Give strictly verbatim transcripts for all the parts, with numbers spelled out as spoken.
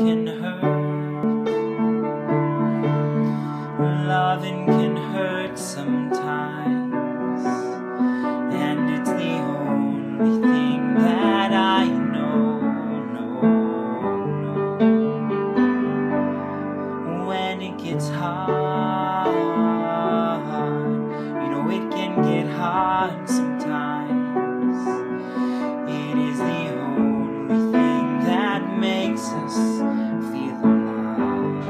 can hurt. Loving can hurt sometimes, and it's the only thing that I know, know, know. When it gets hard, you know it can get hard sometimes. It is the only thing that makes us feel alive.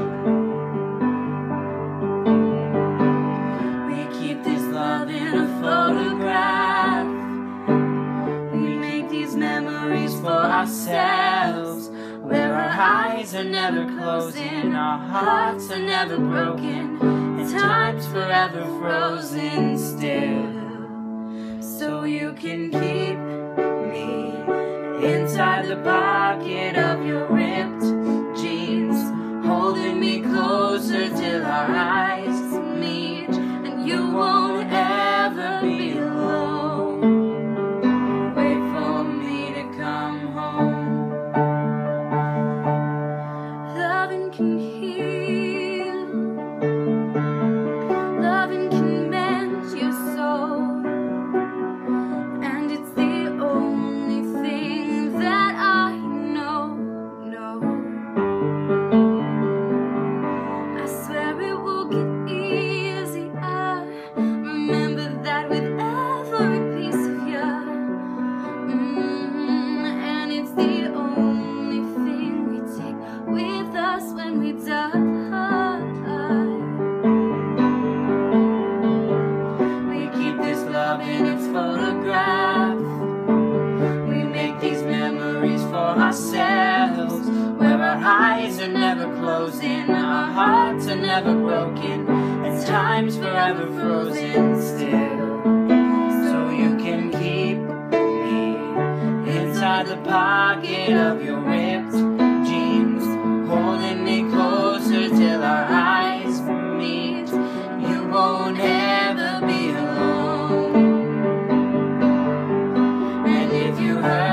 We keep this love in a photograph. We make these memories for ourselves, where our eyes are never closing, our hearts are never broken, and time's forever frozen still. So you can keep me inside the pocket of your ripped jeans, holding me closer till our eyes meet, and you won't ever be alone. Wait for me to come home. Loving can heal, loving can mend your soul, and it's the only thing that I know, know. I swear it will get easier. Remember that with every piece of you. Mm-hmm. And it's the only thing we take with us when we die. We keep this love in its photograph. We make these memories for ourselves, where our eyes are never closing, our hearts are never broken, and time's forever frozen still. So you can keep me inside the pocket of your ripped jeans, holding me closer till our eyes meet. You won't ever be alone. And if you hurt